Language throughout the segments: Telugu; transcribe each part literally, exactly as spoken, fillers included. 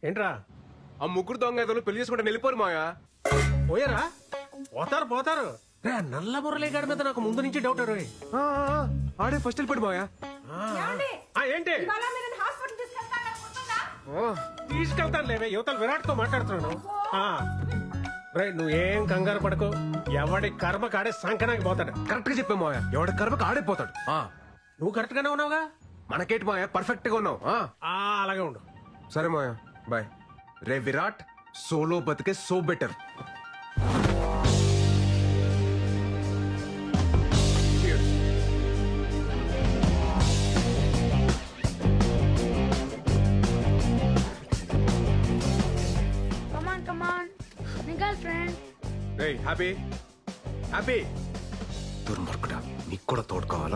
ఏంట్రా? ఆ ముగ్గురు దొంగ ఏదో పెళ్లి చేసుకుంటే వెళ్ళిపోరు మాయా. పోయారా? పోతారు పోతారు. రే నల్ల మురళీగాడి మీద నాకు ముందు నుంచి డౌట్. ఆడే ఫస్ట్ వెళ్ళిపోయాడు మాయా. ఏంటి తీసుకెళ్తాను లేవే, యువతలు విరాట్ తో మాట్లాడుతున్నాను. రే నువ్వేం కంగారు పడకు, ఎవడి కర్మ కాడే సంకనాకి పోతాడు. కరెక్ట్ గా చెప్పే మాయా, ఎవడి కర్మకు ఆడైపోతాడు. నువ్వు కరెక్ట్ గానే ఉన్నావుగా. మనకేంటి మాయా, పర్ఫెక్ట్ గా ఉన్నావు. అలాగే ఉండు. సరే మాయా, బాయ్. రే విరాట్, సోలో బతికే సో బెటర్. హ్యాపీ హ్యాపీ దుర్మార్గుడా, నీకు కూడా తోడు కావాలా?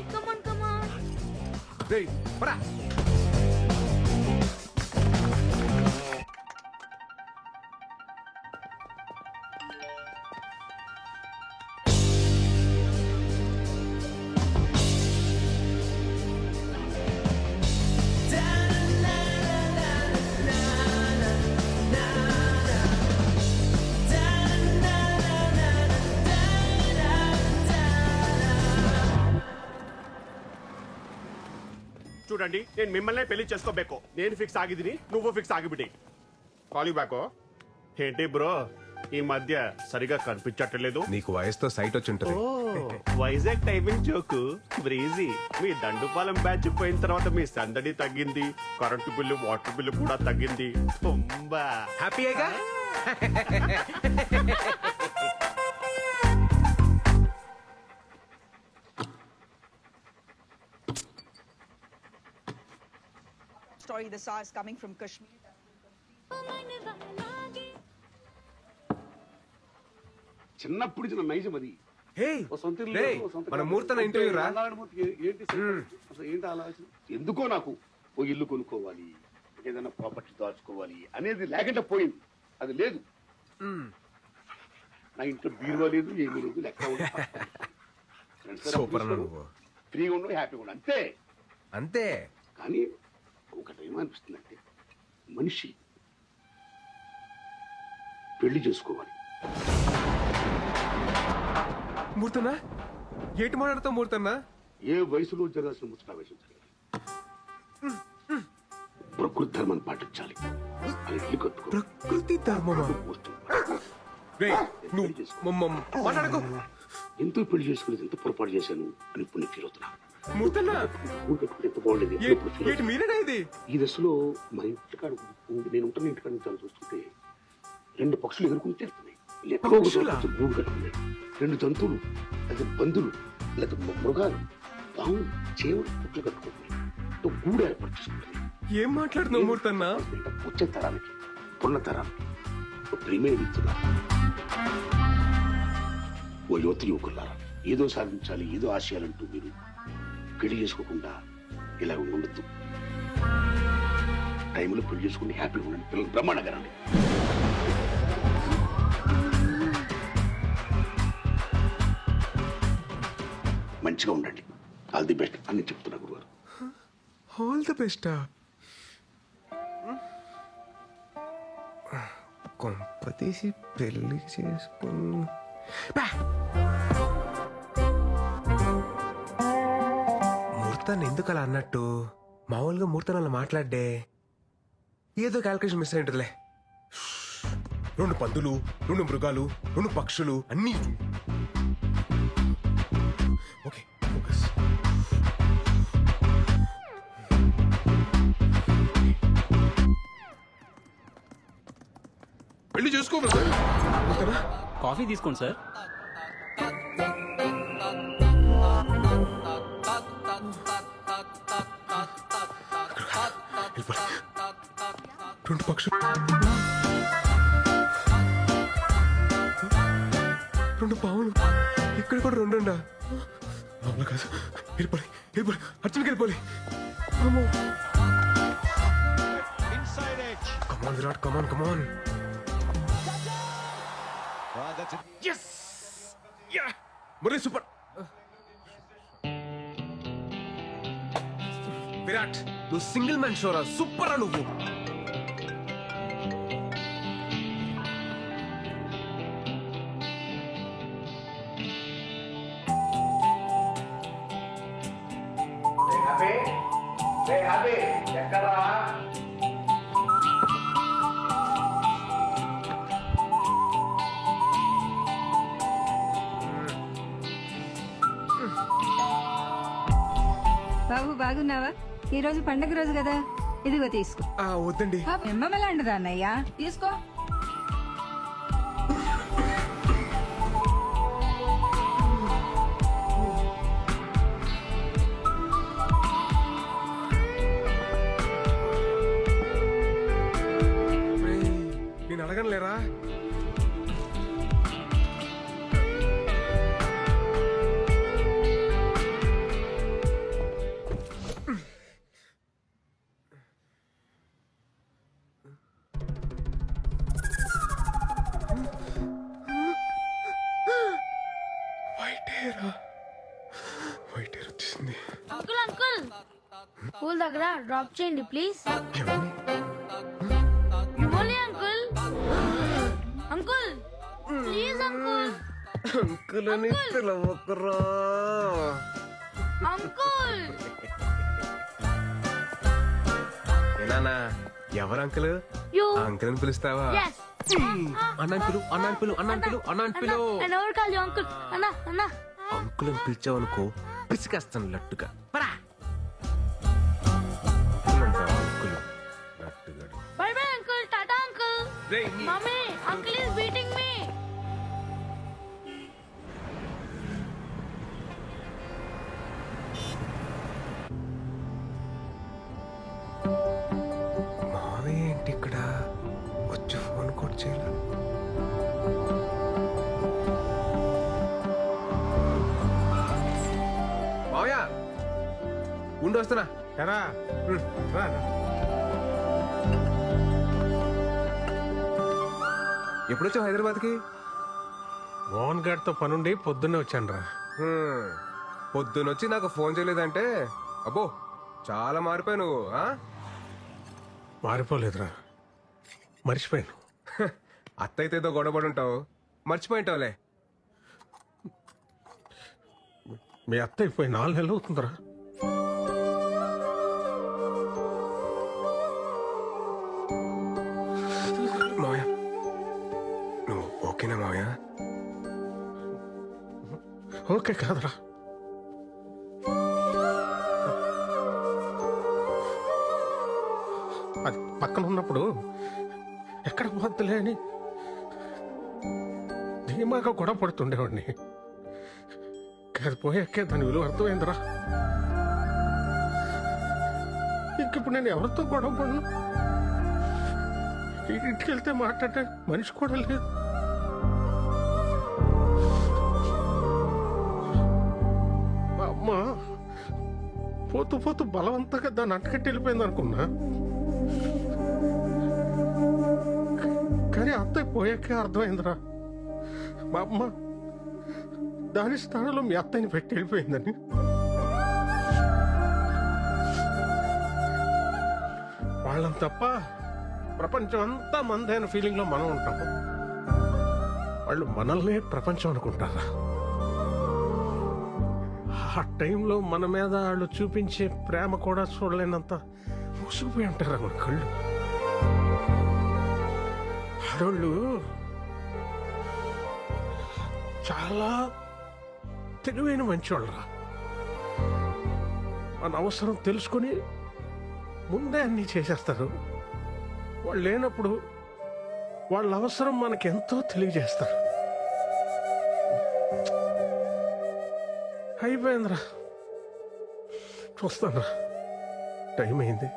చూడండి, నేను మిమ్మల్ని పెళ్లి చేసుకోబేకో. నేను ఫిక్స్ ಆಗಿದ್ದೀನಿ, నువ్వు ఫిక్స్ ಆಗಿಬಿಡಿ. కాల్ యూ బ్యాకో. ఏంటి బ్రో ఈ మధ్య సరిగా కనిపించట్లేదు? నీకు వయసుతో సైట్ వచ్చి ఉంటుంది. Vizag timing joke breezy. మీ దండుపాలెం బ్యాచ్ పోయిన తర్వాత మీ సందడి తగ్గింది, కరెంటు బిల్లు వాటర్ బిల్లు కూడా తగ్గింది. తుంబా హ్యాపీగా. Story the saw is coming from Kashmir. చిన్నప్పుడు చిన్న నైజం అది. మన మూర్తన ఇంటర్వ్యూ రా. ఏంటి అసలు ఏంటి ఆలోచన? ఎందుకో నాకు ఓ ఇల్లు కొనుక్కోవాలి, ఏదైనా ప్రాపర్టీ దాచుకోవాలి అనేది లేకుండా పోయింది. అది లేదు నా ఇంట్లో, బీరువా లేదు, ఏమీ లేదు. లెక్క ఫ్రీగా ఉండవు, హ్యాపీగా ఉండవు, అంతే అంతే. కానీ ఒకటి ఏమనిపిస్తుందంటే, మనిషి పెళ్లి చేసుకోవాలి. మూర్తన్నా ఏటి మాట్లాడుతావు? మూర్తన్నా ఏ వయసులో జరగాల్సిన ముచ్చట వయసు జరగాలి. ప్రకృతి ధర్మాన్ని పాటించాలి. ప్రకృతి ధర్మమా? ఎంతో పెళ్లి చేసుకునేది ఎంత పొరపాటు చేశాను అని ఇప్పుడు నేను ఫీల్ అవుతున్నా. ఎంత బాగుండేది. ఈ దశలో మా ఇంటికాడ నేను ఉంటాను, ఇంటికాడ చాలా చూస్తుంటే రెండు పక్షులు ఎదుర్కొని చేస్తున్నాయి. గూడు కట్టుకున్నాయి. రెండు జంతువులు, లేదా బంధువులు, లేదా మృగాలు, పాము, చేవులు పుట్లు కట్టుకుంటున్నాయి. గూడు ఏర్పాటు చేసుకుంటున్నాయి. ఏం మాట్లాడుతున్నావు మూర్తన్నా? వచ్చే తరానికి, పున్న తరానికి ప్రియమైన ఇస్తున్నారు. ఓ యువత యువకులారా, ఏదో సాధించాలి, ఏదో ఆశయాలంటూ మీరు పెళ్లి చేసుకోకుండా ఇలా ఉండొద్దు. టైంలో పెళ్లి చేసుకుని హ్యాపీగా ఉండండి. పిల్లలు బ్రహ్మాండంగా రండి. మంచిగా ఉండండి. ఆల్ ది బెస్ట్ అని చెప్తున్నా గురువారు. All the బెస్టా? కొంపతీసి పెళ్లి చేసుకుని మూర్తాన్ని ఎందుకు అలా అన్నట్టు? మామూలుగా మూర్తాన్ని అలా మాట్లాడే ఏదో క్యాల్కులేషన్ మిస్ అయింటుందిలే. రెండు పందులు, రెండు మృగాలు, రెండు పక్షులు అన్నీ. Okay focus. పెళ్లి చేసుకోవాలి సార్. కాఫీ తీసుకోండి సార్. రెండు పక్షులు, రెండు పావులు, ఇక్కడ కూడా రెండుండా? అవునా కాదు, వెళ్ళిపోయి వెళ్ళిపోయి అర్జున్కి వెళ్ళిపోయి. Come on Virat, come on come on. Yes yeah Murali super. Virat నువ్వు సింగిల్ మ్యాన్ షోరా, సూపర్ రా నువ్వు. బాబు బాగున్నావా? ఈ రోజు పండగ రోజు కదా, ఇదిగో తీసుకో. వద్దండి. ఎమ్మలాంటిదా అన్నయ్య, తీసుకో. నేను అడగను లేరా? అంకుల్ అంకుల్ స్కూల్ దగ్గర డ్రాప్ చేయండి ప్లీజ్. ఇవ్వాలి uncle. Uncle please uncle. Uncle అని పిలవకురా. అంకుల్ ఏనానా ఎవరు అంకుల్? అంకుల్ అని పిలుస్తావా? అన్నాను పిలు అన్నాను పిలు అన్నాను పిలు అన్నాను పిలు. ఎవరు కాదు అంకుల్. అన్నా అన్నా అంకుల్ అని పిలిచావు అనుకో పిసికేస్తాను లట్టుగా. Bye bye uncle. Tata uncle. Mummy uncle is beating me. మావయ్య ఏంటి ఇక్కడ వచ్చి ఫోన్ కూడా చేయాలి? మావయ్య ఉండి వస్తున్నా. ఎరా రా. ఎప్పుడొచ్చావు హైదరాబాద్కి? మోహన్ గారితో పనుండి పొద్దున్నే వచ్చాను రా. పొద్దునొచ్చి నాకు ఫోన్ చేయలేదంటే అబ్బో చాలా మారిపోయావు నువ్వు. మారిపోలేదురా, మర్చిపోయాను. అత్త అయితే ఏదో గొడవపడి ఉంటావు, మర్చిపోయింటావులే. మీ అత్త అయిపోయి నాలుగు నెలలు అవుతుందిరా. మావయ్య నువ్వు ఓకేనా మావయ్య? ఓకే కాదురా, అది పక్కన ఉన్నప్పుడు ఎక్కడ పోద్దులే అని ధీమాగా గొడవ పడుతుండేవాడిని. అది పోయాకే దాని విలువ అర్థమైందిరా. ఇంకిప్పుడు నేను ఎవరితో గొడవ పడను. ఇంటికి వెళ్తే మాట్లాడే మనిషి కూడా లేదు. మా అమ్మ పోతూ పోతూ బలవంతంగా దాన్ని అంటకట్టి వెళ్ళిపోయింది అనుకున్నా. కానీ అత్తయ్య పోయాకే అర్థమైందిరా, మా అమ్మ దాని స్థానంలో మీ అత్తయ్యని పెట్టి వెళ్ళిపోయిందని. వాళ్ళని తప్ప ప్రపంచం అంతా మందైన ఫీలింగ్ లో మనం ఉంటాము. వాళ్ళు మనల్ని ప్రపంచం అనుకుంటారా? ఆ టైంలో మన మీద వాళ్ళు చూపించే ప్రేమ కూడా చూడలేనంత మూసుకుపోయి ఉంటారా మన కళ్ళు. ఆడోళ్ళు చాలా తెలివైన మంచివాళ్ళరా. మన అవసరం తెలుసుకొని ముందే అన్నీ చేసేస్తారు. వాళ్ళు లేనప్పుడు వాళ్ళ అవసరం మనకెంతో తెలియజేస్తారు. అయిపోయిందిరా, చూస్తాను. టైం అయింది.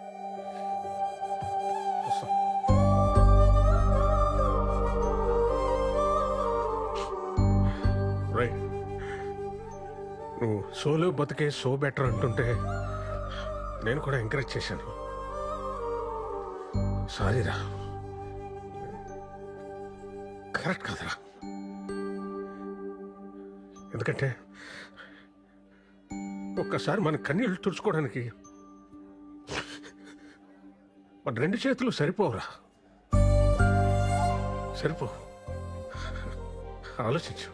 రైట్, నువ్వు సోలో బతికే సో బెటర్ అంటుంటే నేను కూడా ఎంకరేజ్ చేశాను. సారీరా, కరెక్ట్ కాదురా. ఎందుకంటే ఒక్కసారి మన కన్నీళ్ళు తుడుచుకోవడానికి మన రెండు చేతులు సరిపోవురా. సరిపో, ఆలోచించు.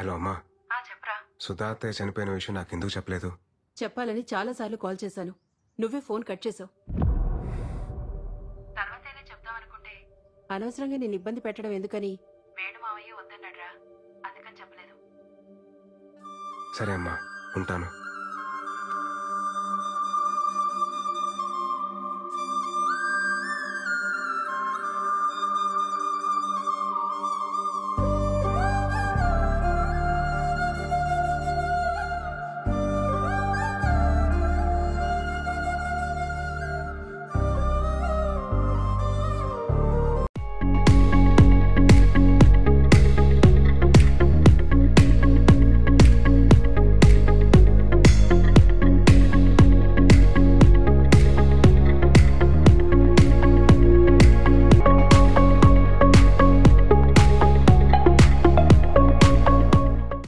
హలో అమ్మా, చెప్పరా. సుధా అత్తయ్య చనిపోయిన విషయం నాకు ఎందుకు చెప్పలేదు? చెప్పాలని చాలా సార్లు కాల్ చేశాను, నువ్వే ఫోన్ కట్ చేసావు. తర్వాతైనా చెప్దామనుకుంటే అనవసరంగా నేను ఇబ్బంది పెట్టడం ఎందుకని వేణు మావయ్య వద్దన్నాడ్రా, అందుకని చెప్పలేదు. సరే అమ్మా, ఉంటాను.